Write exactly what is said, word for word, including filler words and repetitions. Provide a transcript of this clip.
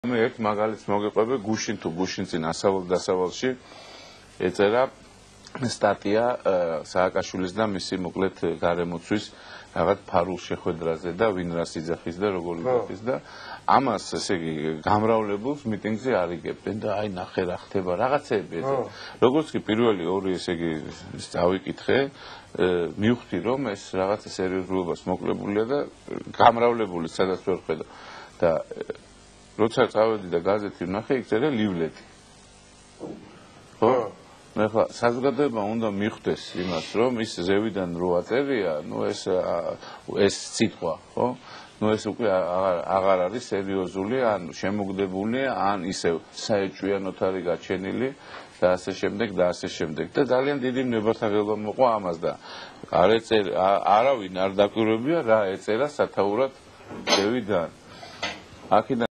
მე ერთ მაგალითს მოგეყვები გუშინ თუ გუშინ წინ ასავალ დასავალში ეწერა სტატია სააკაშვილის და მისი მოკლედ გარემოცვის რაღაც ფარულ შეხვედრაზე და ვინ რას იძახის და როგორ იძახის და ამას ესე იგი გამრავლებულს მიტინგზე არ იგებდნენ და აი ნახე რა ხდება რაღაცები ეძახა როგორც კი პირველი ორი ესე იგი დავიკითხე მივხვდი რომ ეს რაღაცა სერიოზულობას მოკლებულია და გამრავლებული სადაც ვერ ხედა და როცა წავედი და გაზეთი ვნახე, იქ წერა ლივლეტი. ხო? მე ხა საზოგადოება უნდა მიხვდეს იმას, რომ ის ზევიდან რო აწერია, ნუ ეს ეს სიტყვა, ხო? ნუ ეს უკვე აღარ აღარ არის სერიოზული, ან შემოგდებული, ან ისევ საეჭვიანოთ არის გაჩენილი და ასე შემდეგ და ასე შემდეგ. და ძალიან დიდი ნებართაღელვა მოყვა ამას და არ ეწერ არავინ არ დაკვირვებია რა ეწერა სათაურად ზევიდან. აქედან